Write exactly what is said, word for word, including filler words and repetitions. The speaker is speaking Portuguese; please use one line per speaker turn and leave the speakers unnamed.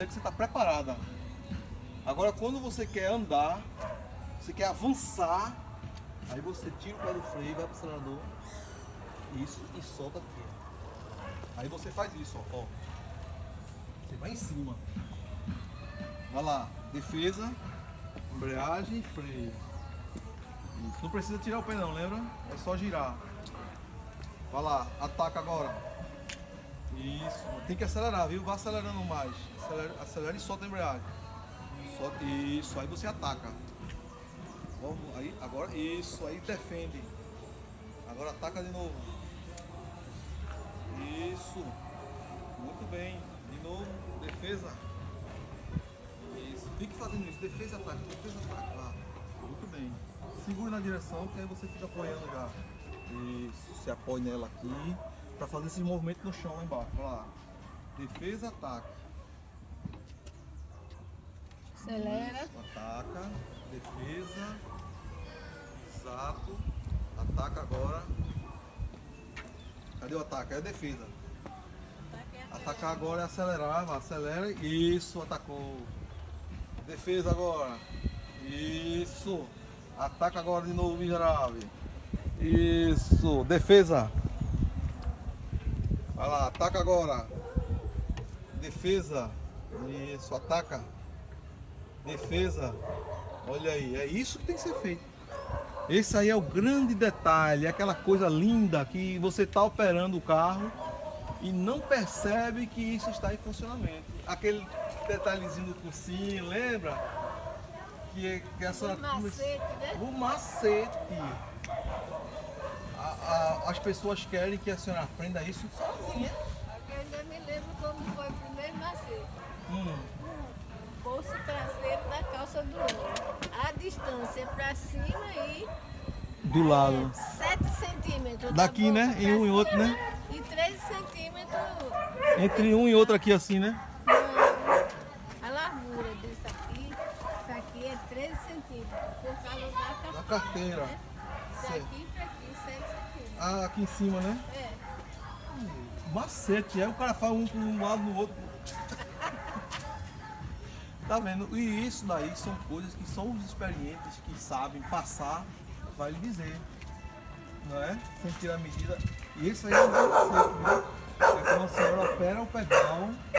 que você está preparada. Agora, quando você quer andar, você quer avançar, aí você tira o pé do freio, vai para o acelerador, isso, e solta aqui. Aí você faz isso, ó, ó. Você vai em cima. Vai lá, defesa, embreagem e freio. Isso. Não precisa tirar o pé não, lembra? É só girar. Vai lá, ataca agora. Isso. Tem que acelerar, viu? Vai acelerando mais. Acelera, acelera e solta a embreagem. Solta, isso. Aí você ataca. Aí, agora, isso. Aí defende. Agora ataca de novo. Isso. Muito bem. De novo. Defesa. Isso. Fique fazendo isso. Defesa, ataque. Defesa, ataque. Lá. Muito bem. Segure na direção, que aí você fica apoiando já. Isso. Se apoia nela aqui. Para fazer esse movimento no chão lá embaixo. Vai lá. Defesa, ataque.
Acelera.
Isso. Ataca. Defesa. Exato. Ataca agora. Cadê o ataque? É a defesa. Atacar agora é acelerar. Vai, acelera. Isso. Atacou. Defesa agora. Isso. Ataca agora de novo, miserável. Isso. Defesa. Vai lá, ataca agora. Defesa. Isso, ataca. Defesa. Olha aí, é isso que tem que ser feito. Esse aí é o grande detalhe, é aquela coisa linda que você está operando o carro e não percebe que isso está em funcionamento. Aquele detalhezinho do cursinho, lembra? Que, que a senhora...
O macete, né?
O macete. A, a, as pessoas querem que a senhora aprenda isso sozinha.
Eu ainda me lembro como foi o primeiro macete.
Hum.
O bolso traseiro da calça do homem. A distância para cima e
Do lado.
sete centímetros.
Daqui,
da
né?
boca
E
pra
um e outro,
cima
né?
E treze centímetros.
Entre um e outro aqui assim, né?
A largura desse aqui, isso aqui é treze centímetros. Por causa da carteira.
Da carteira.
Né? Daqui para aqui, sete centímetros.
Ah, aqui em cima, né?
É.
Macete, aí o cara faz um para um lado no outro. Tá vendo? E isso daí são coisas que só os experientes que sabem passar vai lhe dizer. Não é? Sem tirar a medida. E isso aí é o macete, viu? É quando a senhora opera o pedal.